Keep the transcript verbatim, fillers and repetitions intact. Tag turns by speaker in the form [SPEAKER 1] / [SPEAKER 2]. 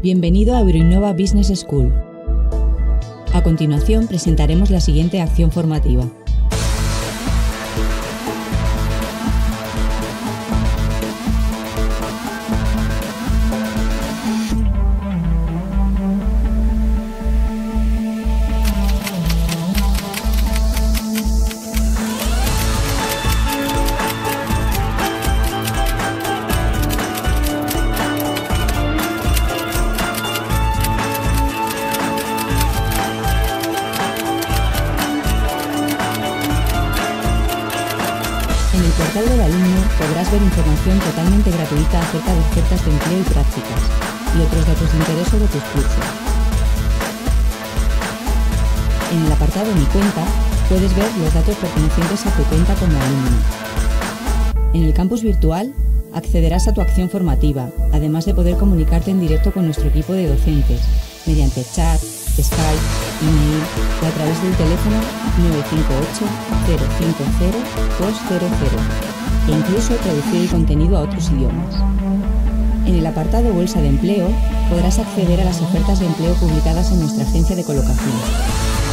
[SPEAKER 1] Bienvenido a Euroinnova Business School. A continuación presentaremos la siguiente acción formativa. En el portal del alumno podrás ver información totalmente gratuita acerca de ofertas de empleo y prácticas, y otros datos de interés sobre tus cursos. En el apartado Mi cuenta puedes ver los datos pertenecientes a tu cuenta como alumno. En el campus virtual accederás a tu acción formativa, además de poder comunicarte en directo con nuestro equipo de docentes, mediante chat, Skype, email o a través del teléfono nueve cinco ocho, cero cinco cero, dos cero cero e incluso traducir el contenido a otros idiomas. En el apartado Bolsa de Empleo podrás acceder a las ofertas de empleo publicadas en nuestra agencia de colocación.